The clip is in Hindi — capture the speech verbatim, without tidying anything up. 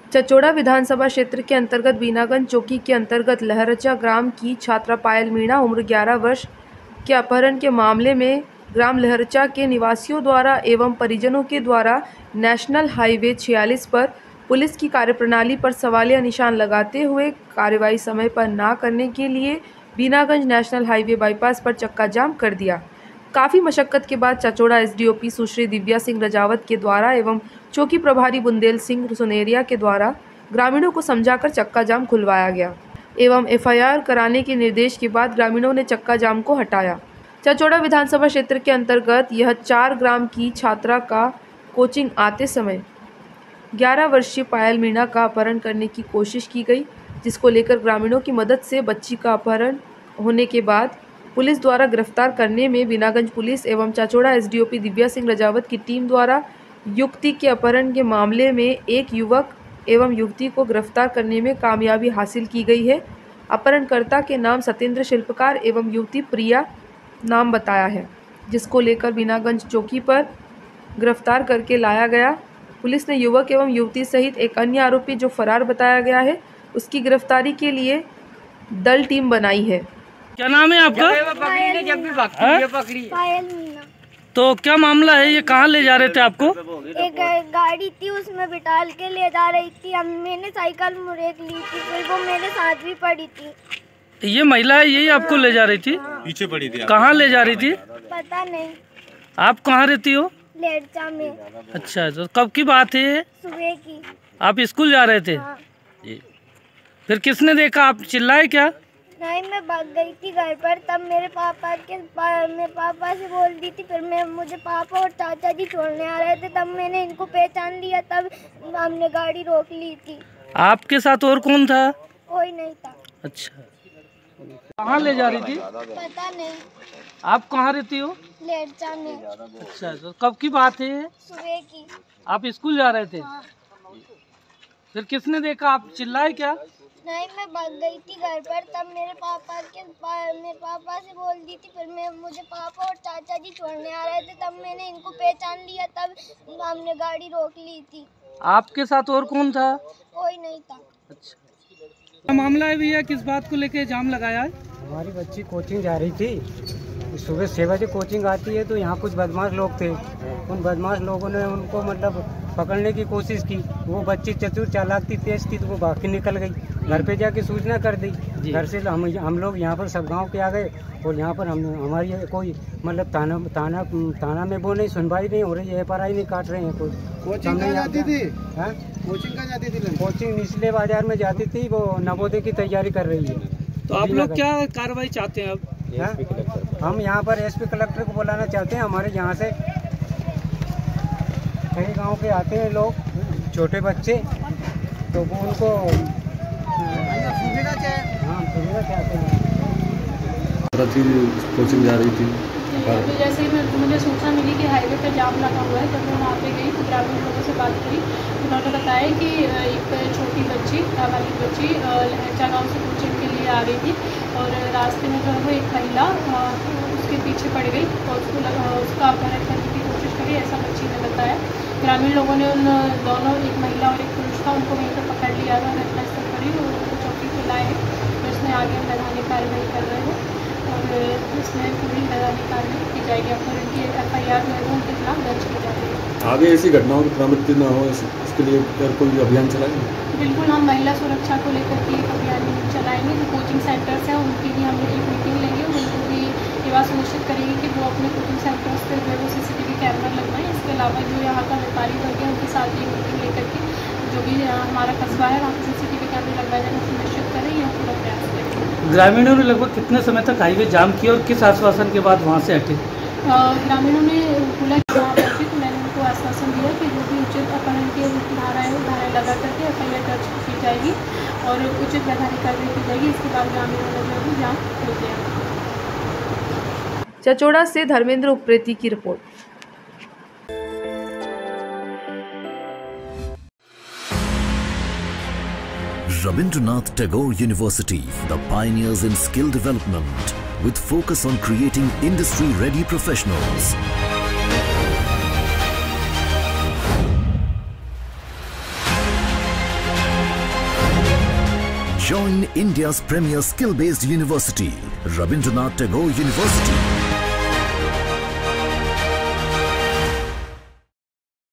चचोड़ा विधानसभा क्षेत्र के अंतर्गत बीनागंज चौकी के अंतर्गत लहरचा ग्राम की छात्रा पायल मीणा उम्र ग्यारह वर्ष के अपहरण के मामले में ग्राम लहरचा के निवासियों द्वारा एवं परिजनों के द्वारा नेशनल हाईवे छियालीस पर पुलिस की कार्यप्रणाली पर सवालिया निशान लगाते हुए कार्रवाई समय पर न करने के लिए बीनागंज नेशनल हाईवे बाईपास पर चक्का जाम कर दिया। काफ़ी मशक्कत के बाद चचोड़ा एसडीओपी सुश्री दिव्या सिंह रजावत के द्वारा एवं चौकी प्रभारी बुंदेल सिंह सुनेरिया के द्वारा ग्रामीणों को समझाकर चक्का जाम खुलवाया गया एवं एफआईआर कराने के निर्देश के बाद ग्रामीणों ने चक्का जाम को हटाया। चचोड़ा विधानसभा क्षेत्र के अंतर्गत यह चार ग्राम की छात्रा का कोचिंग आते समय ग्यारह वर्षीय पायल मीणा का अपहरण करने की कोशिश की गई, जिसको लेकर ग्रामीणों की मदद से बच्ची का अपहरण होने के बाद पुलिस द्वारा गिरफ्तार करने में बीनागंज पुलिस एवं चचोड़ा एसडीओपी दिव्या सिंह रजावत की टीम द्वारा युवती के अपहरण के मामले में एक युवक एवं युवती को गिरफ्तार करने में कामयाबी हासिल की गई है। अपहरणकर्ता के नाम सत्येंद्र शिल्पकार एवं युवती प्रिया नाम बताया है, जिसको लेकर बीनागंज चौकी पर गिरफ्तार करके लाया गया। पुलिस ने युवक एवं युवती सहित एक अन्य आरोपी जो फरार बताया गया है, उसकी गिरफ्तारी के लिए दल टीम बनाई है। क्या नाम है आपका? पायल जब भी भागती पकड़ी पायल मीणा। तो क्या मामला है, ये कहाँ ले जा रहे थे आपको? एक गाड़ी थी, उसमें बिठाल के ले जा रही थी। हम मैंने साइकिल मुरेक ली थी, फिर वो मेरे साथ भी पड़ी थी। ये महिला यही आपको ले जा रही थी? हाँ। पीछे पड़ी थी। कहाँ ले जा रही थी? पता नहीं। आप कहाँ रहती हो? लहरचा में। अच्छा, तो कब की बात है? सुबह की। आप स्कूल जा रहे थे? हाँ। फिर किसने देखा, आप चिल्लाए क्या? नहीं, मैं भाग गई थी घर पर, तब मेरे पापा के मेरे पापा से बोल दी थी। फिर मैं मुझे पापा और चाचा जी छोड़ने आ रहे थे, तब मैंने इनको पहचान लिया, तब हमने गाड़ी रोक ली थी। आपके साथ और कौन था? कोई नहीं था। अच्छा, कहाँ ले जा रही थी? पता नहीं। आप कहाँ रहती हो? लहरचा में। अच्छा, तो कब की बात है? सुबह की। आप स्कूल जा रहे थे? हाँ। फिर किसने देखा, आप चिल्लाए क्या? नहीं, मैं भाग गई थी घर पर, तब मेरे पापा के मेरे पापा से बोल दी थी। फिर मैं मुझे पापा और चाचा जी छोड़ने आ रहे थे, तब मैंने इनको पहचान लिया, तब हमने गाड़ी रोक ली थी। आपके साथ और कौन था? कोई नहीं था। अच्छा, क्या मामला है भैया, किस बात को लेके जाम लगाया है? हमारी बच्ची कोचिंग जा रही थी, सुबह छः बजे कोचिंग आती है, तो यहाँ कुछ बदमाश लोग थे। उन बदमाश लोगों ने उनको मतलब पकड़ने की कोशिश की। वो बच्ची चतुर चालाक थी, तेज थी, तो वो भाग के निकल गई। घर पे जाके सूचना कर दी। घर से हम हम लोग यहाँ पर सब गांव के आ गए, और यहाँ पर हम हमारी कोई मतलब थाना थाना थाना में वो नहीं सुनवाई नहीं हो रही है, एफ आई आर नहीं काट रहे हैं कोई। कोचिंग कहाँ जाती थी? हाँ, कोचिंग कहाँ जाती थी? कोचिंग निचले बाजार में जाती थी, वो नवोदय की तैयारी कर रही है। तो आप लोग क्या कार्रवाई चाहते हैं अब? है? हम यहाँ पर एसपी कलेक्टर को बुलाना चाहते हैं। हमारे यहाँ से कई गांव के आते हैं लोग, छोटे बच्चे, तो वो उनको सुविधा चाहे। हाँ, सुविधा चाहते हैं। कोचिंग जा रही थी, तो जैसे ही मुझे सूचना मिली कि हाईवे पे जाम लगा हुआ है, तब मैं वहाँ पे गई, तो ग्रामीण लोगों से बात करी। उन्होंने बताया कि एक छोटी बच्ची नाबालिग बच्ची लहरचा गाँव से कोचिंग के लिए आ रही थी, और रास्ते में जो है वो एक महिला उसके पीछे पड़ गई और उसको लगा उसका अपहरण करने की कोशिश करी, ऐसा बच्ची ने बताया। ग्रामीण लोगों ने उन दोनों, एक महिला और एक पुरुष था, उनको वहीं पर पकड़ लिया था, घटनास्थल पर ही उनको चौकी पे लाए हैं। तो इसमें आगे हम वैधानिक कार्रवाई कर रहे हैं, और इसमें पूरी वैधानिक कार्रवाई की जाएगी। अपहरण की एफ आई आर जो है वो उनके खिलाफ दर्ज की जाएगी। आगे ऐसी घटनाओं की पुनरावृत्ति न हो, इसके लिए कोई अभियान चलाएंगे? बिल्कुल, हम महिला सुरक्षा को लेकर के एक अभियान चलाएंगे। जो कोचिंग सेंटर्स हैं उनकी भी हम एक मीटिंग लेंगे, उनको भी ये बात सुनिश्चित करेंगे कि वो अपने कोचिंग सेंटर्स पर जो है वो सीसीटीवी कैमरा लगवाएं। इसके अलावा जो यहाँ का व्यापारी वर्ग है उनके साथ भी मीटिंग लेकर के जो भी हमारा कस्बा है वहाँ पर सीसीटीवी कैमरे लगवाए जाना सुनिश्चित करें, यह पूरा प्रयास करेंगे। ग्रामीणों ने लगभग कितने समय तक हाईवे जाम किया और किस आश्वासन के बाद वहाँ से हटे? ग्रामीणों ने खुला वहाँ पहुँची, तो मैंने उनको आश्वासन दिया कि जो भी उचित अपहरण की धाराएँ हैं धाराएँ लगा करके एफ आई आर दर्ज की जाएगी और उचित वैधानिक कार्रवाई की जाएगी। इसके बाद ग्रामीणों ने जो भी जाम हो गया। चचोड़ा से धर्मेंद्र उप्रेती की report. Rabindranath Tagore University, the pioneers in skill development, with focus on creating industry-ready professionals. Join India's premier skill-based university, Rabindranath Tagore University.